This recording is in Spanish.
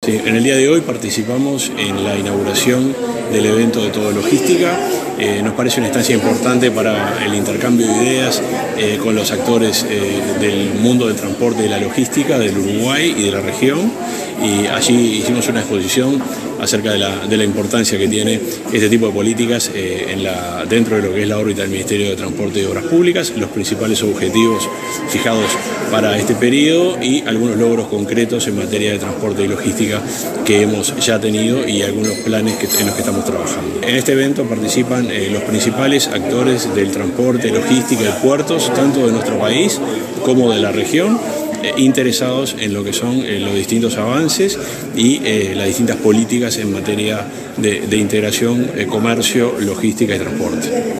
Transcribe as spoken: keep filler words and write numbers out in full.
Sí, en el día de hoy participamos en la inauguración del evento de Todo Logística. Eh, nos parece una instancia importante para el intercambio de ideas eh, con los actores eh, del mundo del transporte y de la logística del Uruguay y de la región. Y allí hicimos una exposición acerca de la, de la importancia que tiene este tipo de políticas eh, en la, dentro de lo que es la órbita del Ministerio de Transporte y Obras Públicas, los principales objetivos fijados para este periodo y algunos logros concretos en materia de transporte y logística que hemos ya tenido y algunos planes que, en los que estamos trabajando. En este evento participan eh, los principales actores del transporte, logística y puertos, tanto de nuestro país como de la región, eh, interesados en lo que son eh, los distintos avances y eh, las distintas políticas en materia de, de integración, eh, comercio, logística y transporte.